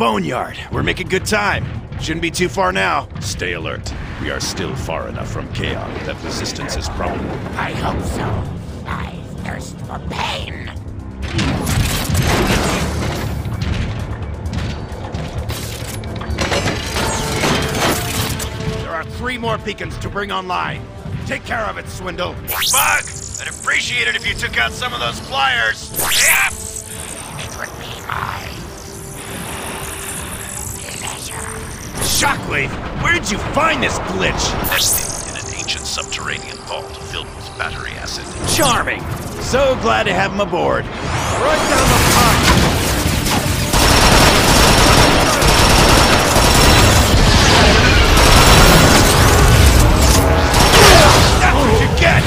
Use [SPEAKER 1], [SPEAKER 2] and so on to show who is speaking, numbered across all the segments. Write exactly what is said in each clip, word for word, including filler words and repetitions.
[SPEAKER 1] boneyard. We're making good time. Shouldn't be too far now.
[SPEAKER 2] Stay alert. We are still far enough from chaos that resistance is probable.
[SPEAKER 3] I hope so. I thirst for pain.
[SPEAKER 1] There are three more beacons to bring online. Take care of it, Swindle.
[SPEAKER 4] Bug! I'd appreciate it if you took out some of those flyers.
[SPEAKER 3] Yes! It would be my pleasure.
[SPEAKER 1] Shockwave! Where did you find this glitch?
[SPEAKER 2] Nested in an ancient subterranean vault filled with battery acid.
[SPEAKER 1] Charming! So glad to have him aboard. Right down the pipe! That's what you get!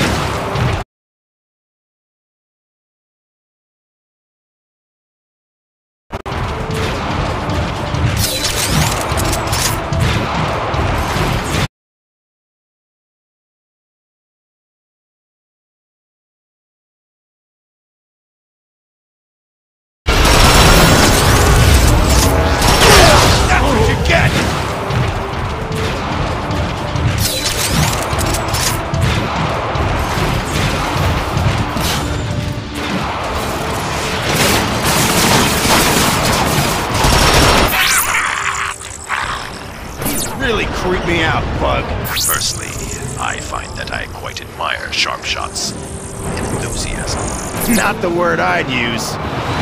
[SPEAKER 1] Really creep me out, Bug.
[SPEAKER 2] Firstly, I find that I quite admire Sharpshot's enthusiasm.
[SPEAKER 1] Not the word I'd use.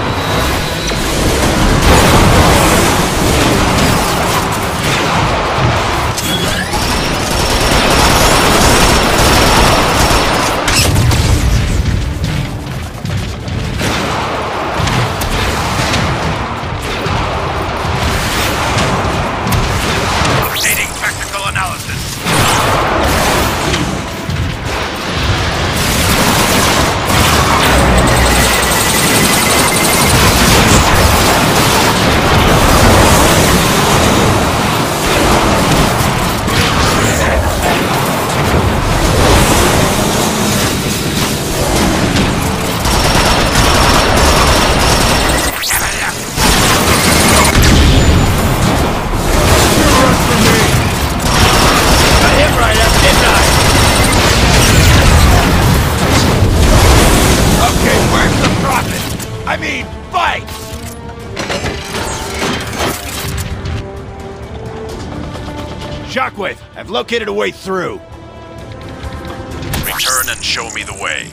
[SPEAKER 1] I mean, fight! Shockwave, I've located a way through.
[SPEAKER 2] Return and show me the way.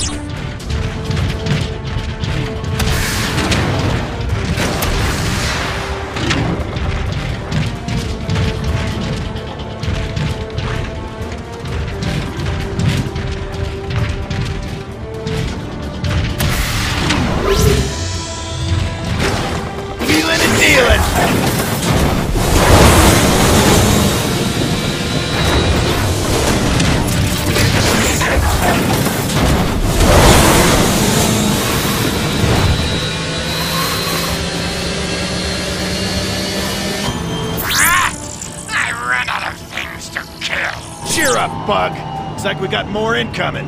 [SPEAKER 1] Wheeling and dealing! Cheer up, Bug. Looks like we got more incoming.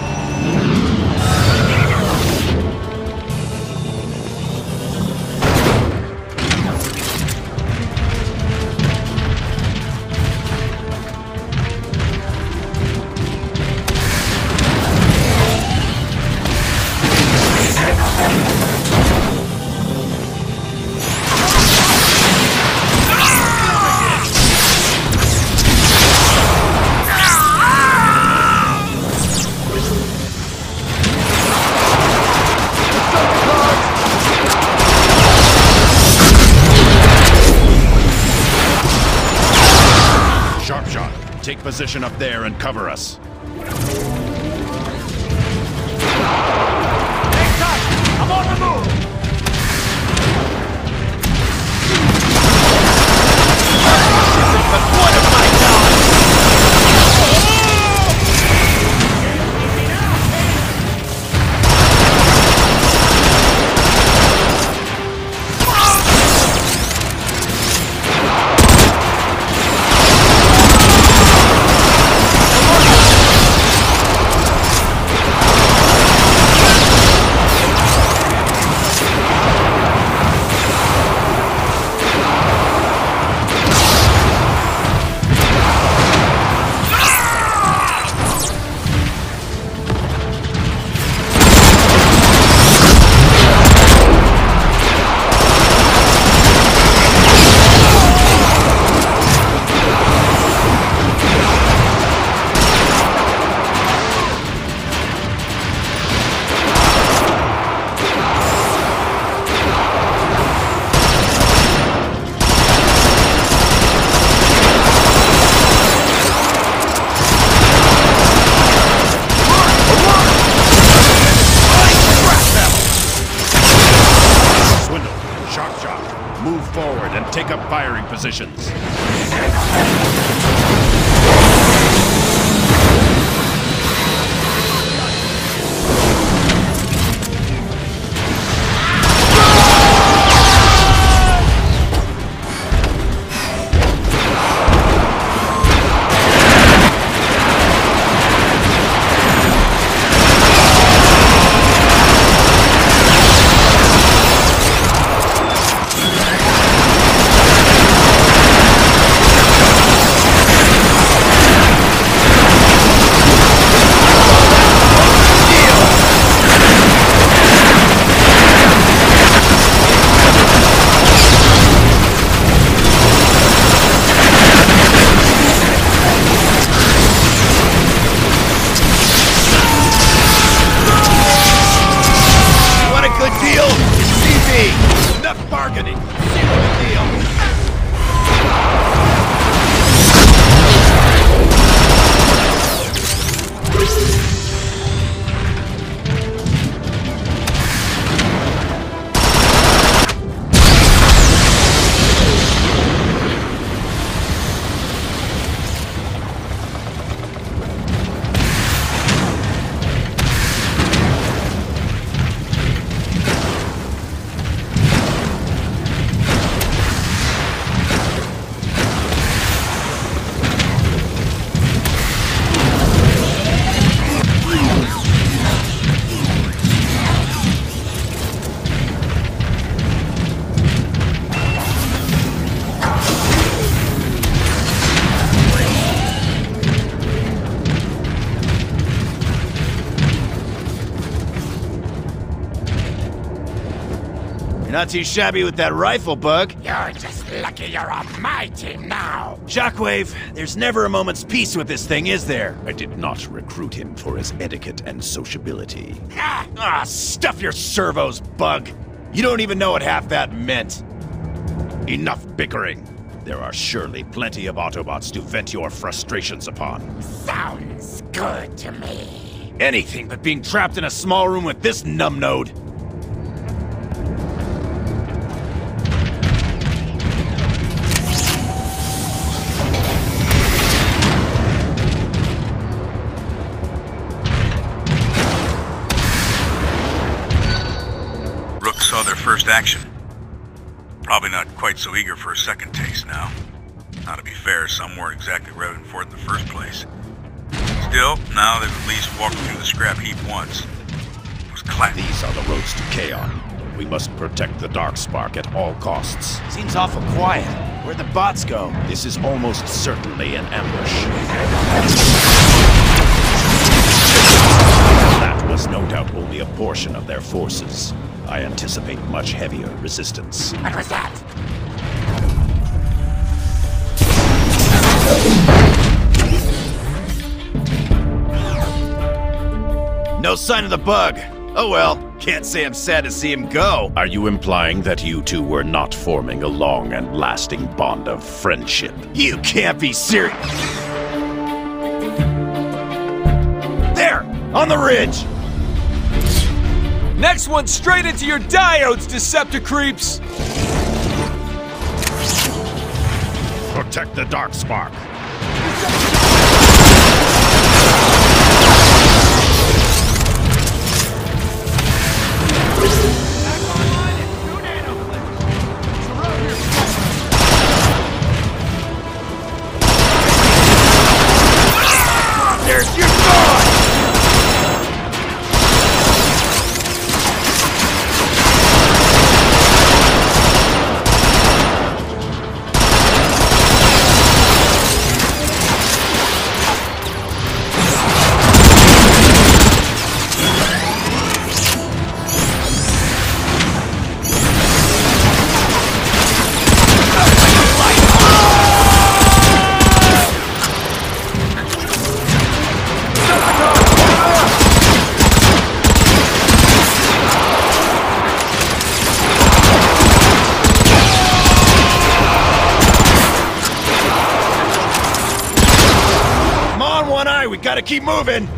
[SPEAKER 2] Sharpshot, take position up there and cover us.
[SPEAKER 4] Hang tight! I'm on the move!
[SPEAKER 1] But what have I done?
[SPEAKER 2] Move forward and take up firing positions.
[SPEAKER 1] Not too shabby with that rifle, Bug.
[SPEAKER 3] You're just lucky you're on my team now.
[SPEAKER 1] Shockwave, there's never a moment's peace with this thing, is there?
[SPEAKER 2] I did not recruit him for his etiquette and sociability.
[SPEAKER 1] Ah, ah, stuff your servos, Bug. You don't even know what half that meant.
[SPEAKER 2] Enough bickering. There are surely plenty of Autobots to vent your frustrations upon.
[SPEAKER 3] Sounds good to me.
[SPEAKER 1] Anything but being trapped in a small room with this numbnode.
[SPEAKER 5] Saw their first action. Probably not quite so eager for a second taste now. Now, to be fair, some weren't exactly revving for it in the first place. Still, now they've at least walked through the scrap heap once. It was clapped.
[SPEAKER 2] These are the roads to Chaos. We must protect the Darkspark at all costs.
[SPEAKER 1] Seems awful quiet. Where'd the bots go?
[SPEAKER 2] This is almost certainly an ambush. That was no doubt only a portion of their forces. I anticipate much heavier resistance.
[SPEAKER 3] What was that?
[SPEAKER 1] No sign of the Bug. Oh well, can't say I'm sad to see him go.
[SPEAKER 2] Are you implying that you two were not forming a long and lasting bond of friendship?
[SPEAKER 1] You can't be serious. There, on the ridge.
[SPEAKER 6] Next one straight into your diodes, Decepticreeps!
[SPEAKER 2] Protect the Darkspark.
[SPEAKER 1] There's your sword! We gotta keep moving!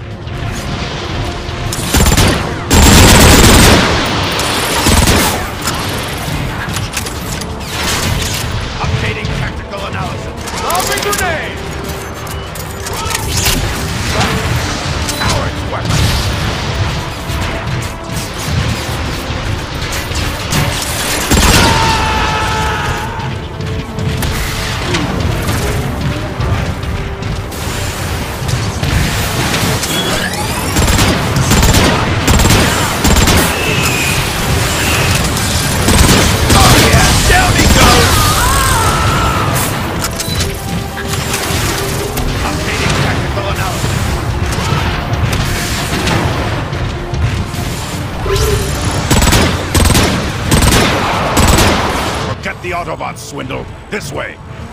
[SPEAKER 2] Intercept the Autobots, Swindle. This way.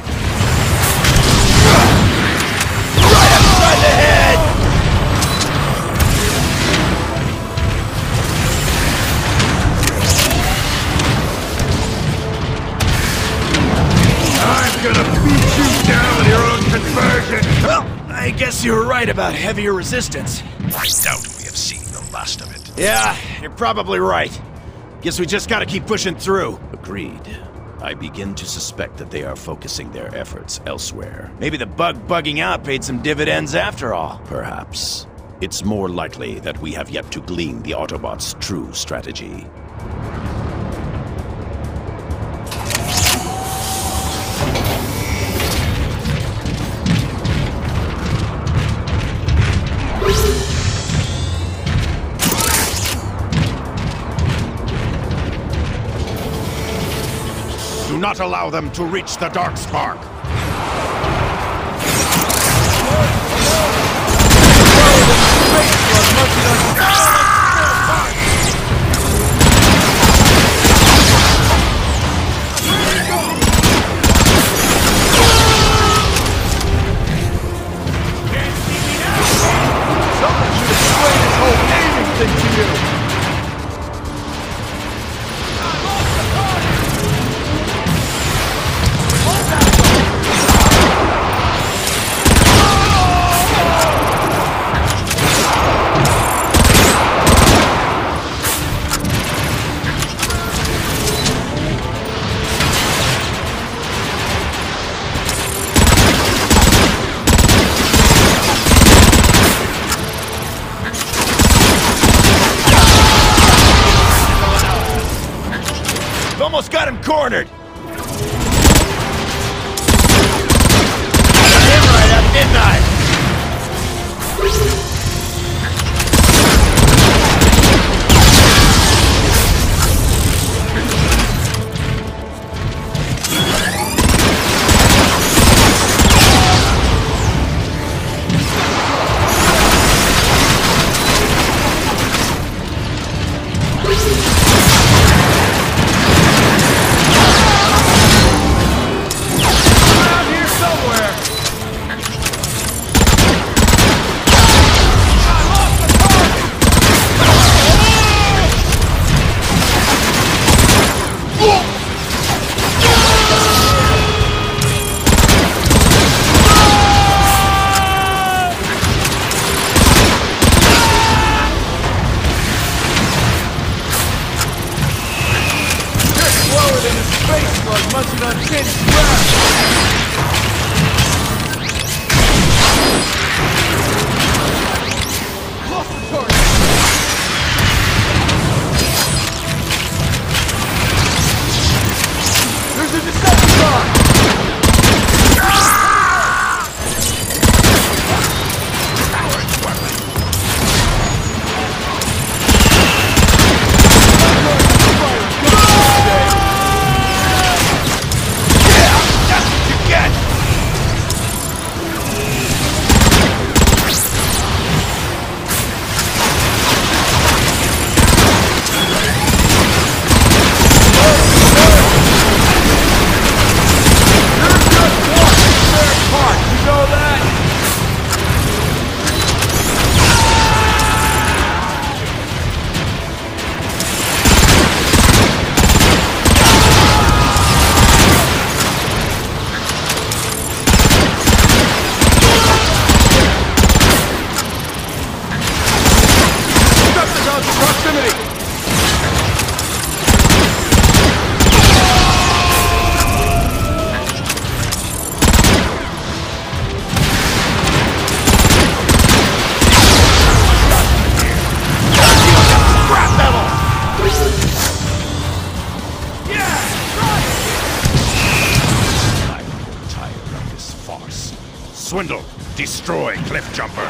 [SPEAKER 1] Right upside the head!
[SPEAKER 2] I'm gonna beat you down with your own conversion!
[SPEAKER 1] Well, I guess you were right about heavier resistance.
[SPEAKER 2] I doubt we have seen the last of it.
[SPEAKER 1] Yeah, you're probably right. Guess we just gotta keep pushing through.
[SPEAKER 2] Agreed. I begin to suspect that they are focusing their efforts elsewhere.
[SPEAKER 1] Maybe the bug bugging out paid some dividends after all.
[SPEAKER 2] Perhaps. It's more likely that we have yet to glean the Autobots' true strategy. Do not allow them to reach the Dark Spark!
[SPEAKER 6] Someone should explain this whole aiming thing to you!
[SPEAKER 1] Almost got him cornered! Got him right at midnight!
[SPEAKER 6] Munching on tin scraps! Lost the target! There's a Decepticon!
[SPEAKER 2] Swindle, destroy Cliff Jumper.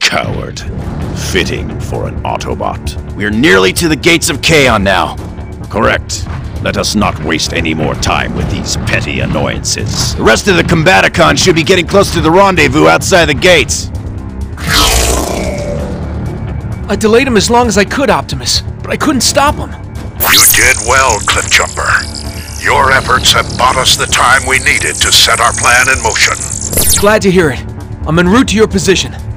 [SPEAKER 2] Coward. Fitting for an Autobot.
[SPEAKER 1] We're nearly to the gates of Kaon now.
[SPEAKER 2] Correct. Let us not waste any more time with these petty annoyances.
[SPEAKER 1] The rest of the Combaticons should be getting close to the rendezvous outside the gates.
[SPEAKER 6] I delayed him as long as I could, Optimus, but I couldn't stop him.
[SPEAKER 7] You did well, Cliffjumper. Your efforts have bought us the time we needed to set our plan in motion.
[SPEAKER 6] Glad to hear it. I'm en route to your position.